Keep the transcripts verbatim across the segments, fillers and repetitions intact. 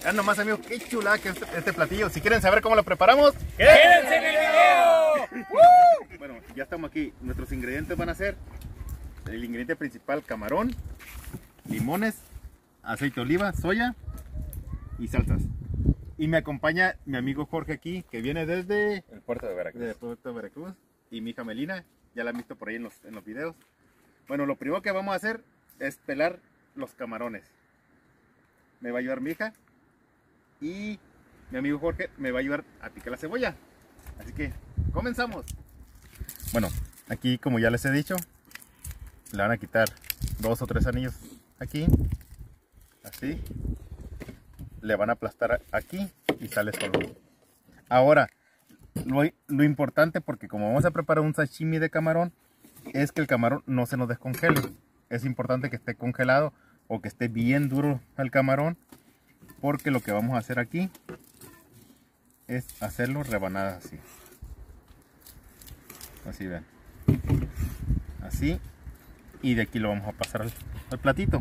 Vean nomás, amigos, qué chulada que es este, este platillo. Si quieren saber cómo lo preparamos, ¡quédense en el video! ¡Uh! Bueno, ya estamos aquí. Nuestros ingredientes van a ser el ingrediente principal: camarón, limones, aceite de oliva, soya y salsas. Y me acompaña mi amigo Jorge aquí, que viene desde El puerto de Veracruz. de Puerto Veracruz, y mi hija Melina, ya la han visto por ahí en los, en los videos. Bueno, lo primero que vamos a hacer es pelar los camarones. Me va a ayudar mi hija y mi amigo Jorge me va a ayudar a picar la cebolla. Así que comenzamos. Bueno, aquí, como ya les he dicho, le van a quitar dos o tres anillos aquí, así. Le van a aplastar aquí y sale solo. Ahora, lo, lo importante, porque como vamos a preparar un sashimi de camarón, es que el camarón no se nos descongele. Es importante que esté congelado o que esté bien duro el camarón, porque lo que vamos a hacer aquí es hacerlo rebanadas así. Así ven. Así. Y de aquí lo vamos a pasar al, al platito.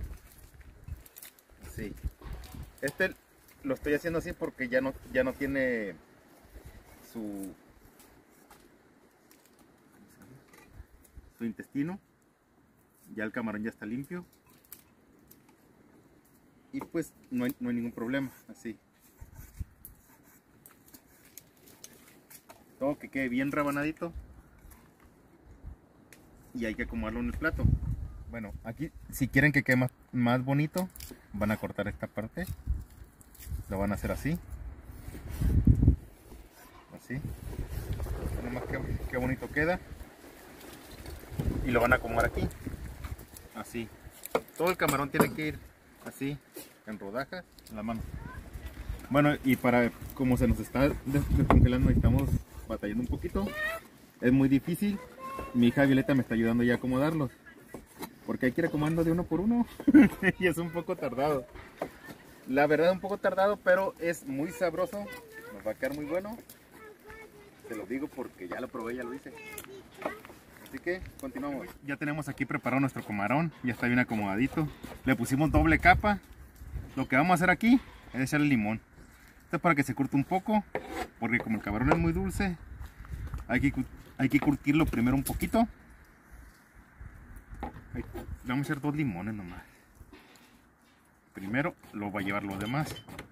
Así. Este lo estoy haciendo así porque ya no, ya no tiene su, su intestino. Ya el camarón ya está limpio. Y pues no hay, no hay ningún problema. Así. Todo que quede bien rebanadito. Y hay que acomodarlo en el plato. Bueno, aquí si quieren que quede más, más bonito, van a cortar esta parte. Lo van a hacer así. Así. Bueno, más que, que bonito queda. Y lo van a acomodar aquí. Así. Todo el camarón tiene que ir así, en rodajas, en la mano. Bueno, y para, como se nos está descongelando y estamos batallando un poquito, es muy difícil. Mi hija Violeta me está ayudando ya a acomodarlos, porque hay que ir acomodando de uno por uno. Y es un poco tardado. La verdad es un poco tardado, pero es muy sabroso. Nos va a quedar muy bueno. Se lo digo porque ya lo probé, ya lo hice. Así que continuamos. Ya tenemos aquí preparado nuestro camarón. Ya está bien acomodadito. Le pusimos doble capa. Lo que vamos a hacer aquí es echarle limón. Esto es para que se curte un poco, porque como el camarón es muy dulce, hay que, hay que curtirlo primero un poquito. Le vamos a echar dos limones nomás. Primero lo va a llevar los demás.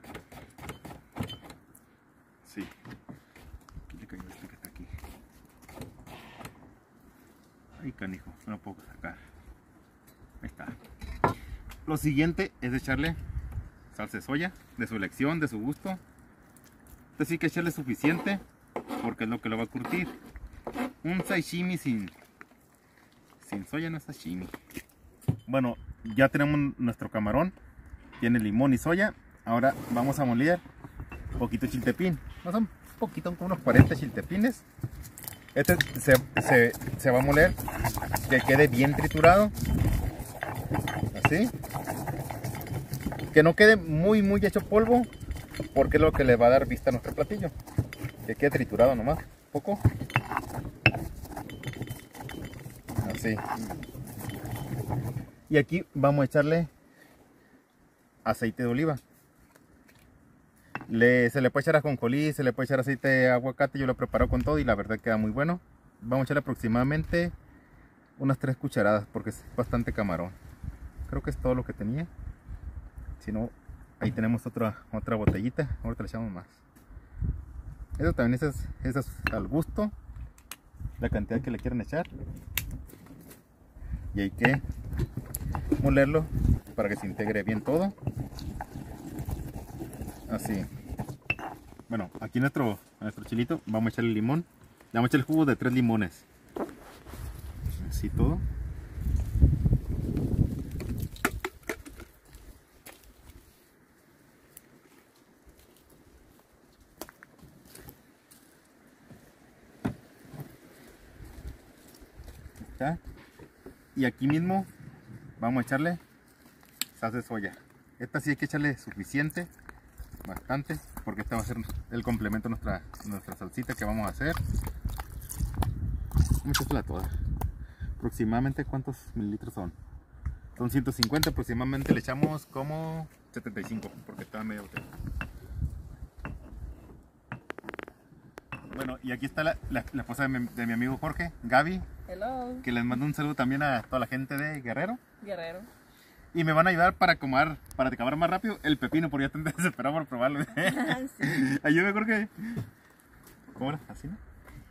Sí. Aquí le cayó este que está aquí. Ay, canijo, no lo puedo sacar. Ahí está. Lo siguiente es echarle salsa de soya, de su elección, de su gusto. Entonces sí que echarle suficiente, porque es lo que lo va a curtir. Un sashimi sin, sin soya no es sashimi. Bueno, ya tenemos nuestro camarón. Tiene limón y soya. Ahora vamos a moler un poquito de chiltepín. No son poquito, como unos cuarenta chiltepines. Este se, se, se va a moler, que quede bien triturado. Así. Que no quede muy muy hecho polvo, porque es lo que le va a dar vista a nuestro platillo. Que quede triturado nomás, poco. Así. Y aquí vamos a echarle aceite de oliva. Le, se le puede echar ajonjolí, se le puede echar aceite de aguacate. Yo lo preparo con todo y la verdad queda muy bueno. Vamos a echarle aproximadamente unas tres cucharadas, porque es bastante camarón. Creo que es todo lo que tenía. Si no, ahí tenemos otra, otra botellita. Ahorita le echamos más. Eso también es, es, es al gusto, la cantidad que le quieran echar. Y hay que molerlo para que se integre bien todo. Así. Bueno, aquí nuestro, nuestro chilito vamos a echarle limón. Le vamos a echar el jugo de tres limones. Así todo. Está. Y aquí mismo vamos a echarle salsa de soya. Esta sí hay que echarle suficiente, bastante, porque esta va a ser el complemento a nuestra, nuestra salsita que vamos a hacer. Vamos a echarla toda. Aproximadamente, ¿cuántos mililitros son? Son ciento cincuenta, aproximadamente le echamos como setenta y cinco, porque está medio botella. Bueno, y aquí está la, la, la esposa de mi, de mi amigo Jorge, Gaby. Hello. Que les mando un saludo también a toda la gente de Guerrero. Guerrero. Y me van a ayudar para comer, para acabar más rápido el pepino, porque ya estoy desesperado por probarlo. Sí. Ayúdame, Jorge. ¿Cómo era? ¿Así, no?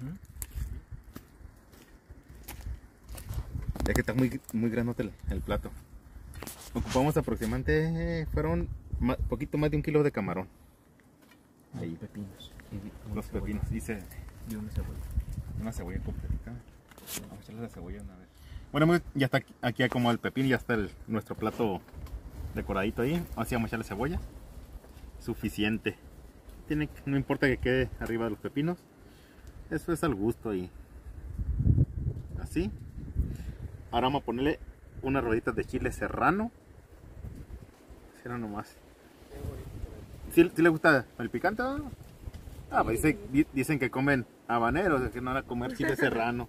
Es que está muy, muy grandote el, el plato. Ocupamos aproximadamente, fueron un poquito más de un kilo de camarón. Ahí. Pepinos. Los pepinos. Hice Y una cebolla. una cebolla completita. Vamos a echarle la cebolla una vez. Bueno, pues, ya está aquí, aquí como el pepino, ya está el, nuestro plato decoradito ahí. Así vamos a echarle cebolla. Suficiente. Tiene, no importa que quede arriba de los pepinos. Eso es al gusto ahí. Así. Ahora vamos a ponerle unas rueditas de chile serrano. Si no nomás. ¿Sí, sí le gusta el picante? Ah, pues dice, di- dicen que comen habaneros, que no van a comer chile serrano.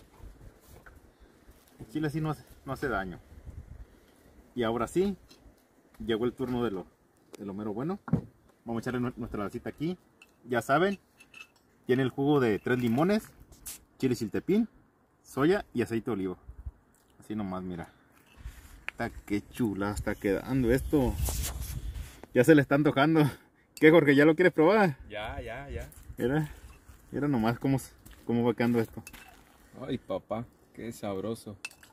El chile así no hace, no hace daño. Y ahora sí, llegó el turno de lo, de lo mero bueno. Vamos a echarle nu- nuestra salsita aquí. Ya saben, tiene el jugo de tres limones, chile chiltepín, soya y aceite de olivo. Así nomás, mira. Está que chula está quedando esto. Ya se le está antojando. ¿Qué, Jorge? ¿Ya lo quieres probar? Ya, ya, ya. Mira, mira nomás cómo, cómo va quedando esto. Ay, papá, qué sabroso.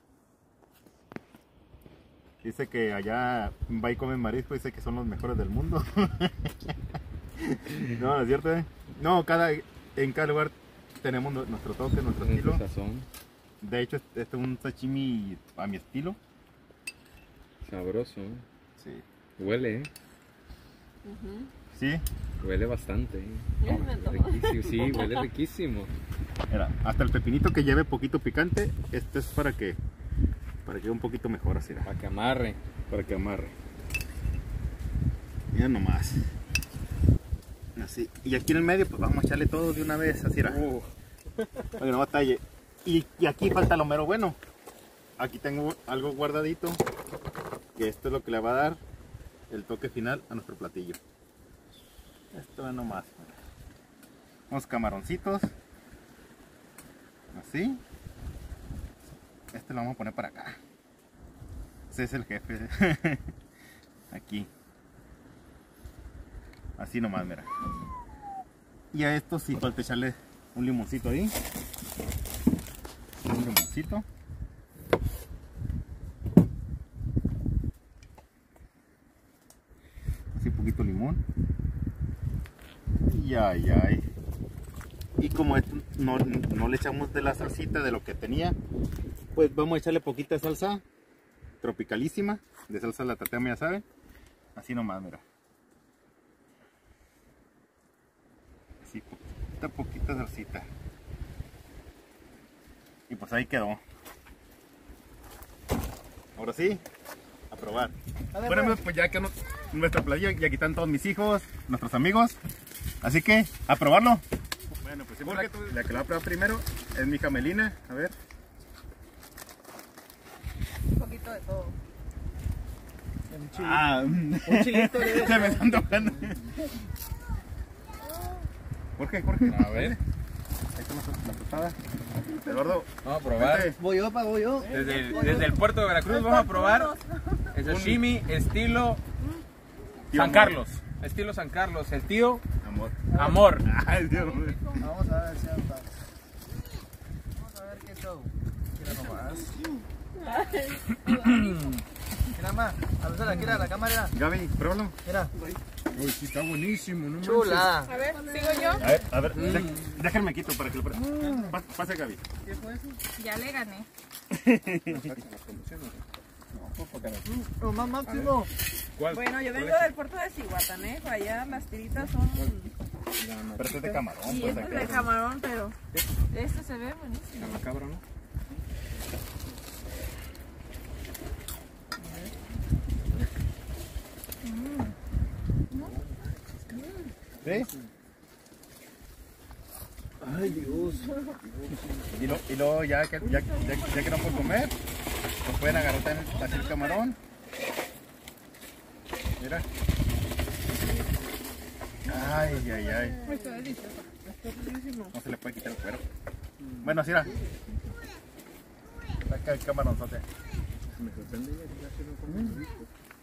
Dice que allá va y comen marisco, dice que son los mejores del mundo. No, ¿no es cierto? eh? No, cada, en cada lugar tenemos nu- nuestro toque, nuestro Tiene su estilo. sazón. De hecho, este es un sashimi a mi estilo. Sabroso. ¿eh? Sí. Huele, ¿eh? Ujú. Sí, Huele bastante. ¿eh? Ya me antojó. Riquísimo, sí, huele riquísimo. mira, hasta el pepinito que lleve poquito picante, este es para que para que quede un poquito mejor así, Para que amarre. para que amarre. Mira nomás. Así. Y aquí en el medio, pues vamos a echarle todo de una vez, así era. Uh, Para que no batalle. Y, y aquí falta lo mero bueno. Aquí tengo algo guardadito. Que esto es lo que le va a dar el toque final a nuestro platillo. Esto es nomás. Unos camaroncitos. Así. Este lo vamos a poner para acá. Ese es el jefe. Aquí. Así nomás, mira. Y a esto sí falta echarle un limoncito ahí. Un limoncito. Así poquito limón. Y ay, ay. Y como esto no, no le echamos de la salsita de lo que tenía, pues vamos a echarle poquita salsa tropicalísima. De salsa la tatema, ya saben. Así nomás, mira. Así, poquita, poquita salsita. Y pues ahí quedó. Ahora sí, a probar. Bueno, pues ya que no, nuestra playa, y aquí están todos mis hijos, nuestros amigos. Así que, a probarlo. Bueno, pues Jorge, la que la va a probar primero es mi hija Melina. A ver. Un poquito de todo. Ah, Un chilito de se me están tocando. Jorge, Jorge. A ver. Ahí está la, la tostada. Eduardo, Vamos a probar. vente. Voy yo, pago yo. Desde el, desde el puerto de Veracruz vamos a probar el sashimi estilo Tío San Amor. Carlos. Estilo San Carlos. El tío Amor. Amor. Ay, Dios mío. Vamos a ver si anda. Vamos a ver qué show. Mira nomás. Mira más. A ver, mira la cámara. Gaby, pruébalo. Mira. Uy, sí, está buenísimo, ¿no? Chula. A ver, ¿sigo yo? A ver, a ver, dé- déjenme quito para que lo pruebe. Pa- Pase, Gaby. Ya le gané. Lo más máximo. ¿Cuál? Bueno, yo vengo del puerto de Cihuatanejo, allá las tiritas son... Pero este es de camarón. Y pues, este es acá. de camarón, pero este se ve buenísimo. Macabro, ¿no? ¿Sí? Ay, Dios. Y, lo, y luego ya que, ya, ya, ya que no puedo comer, Lo pueden agarrar también así el camarón. Mira. Ay, ay, ay. Está delicioso. No se le puede quitar el cuero. Bueno, así era. Saca el camaronzote. Me sorprende ya que ya se no come rico.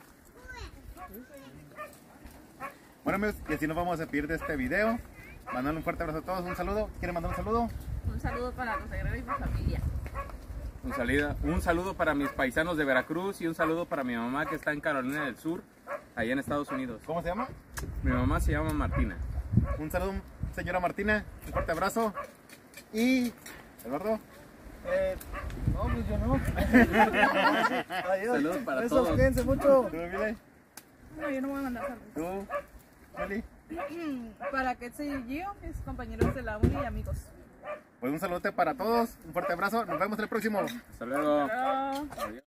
Bueno amigos, y así nos vamos a despedir de este video. Mandando un fuerte abrazo a todos, un saludo. ¿Quieren mandar un saludo? Un saludo para Rosa Guerrero y mi familia. Un, salida, un saludo para mis paisanos de Veracruz y un saludo para mi mamá que está en Carolina del Sur, allá en Estados Unidos. ¿Cómo se llama? Mi mamá se llama Martina. Un saludo, señora Martina. Un fuerte abrazo. Y... Eduardo. Eh, no, pues yo no. Adiós. Saludos para Besos, todos. cuídense mucho. ¿Tú, Mile? No, yo no voy a mandar saludos. ¿Tú? Meli. Para Ketsi y Gio, mis compañeros de la uni y amigos. Pues un saludote para todos. Un fuerte abrazo. Nos vemos en el próximo. Hasta luego. Chao. Adiós.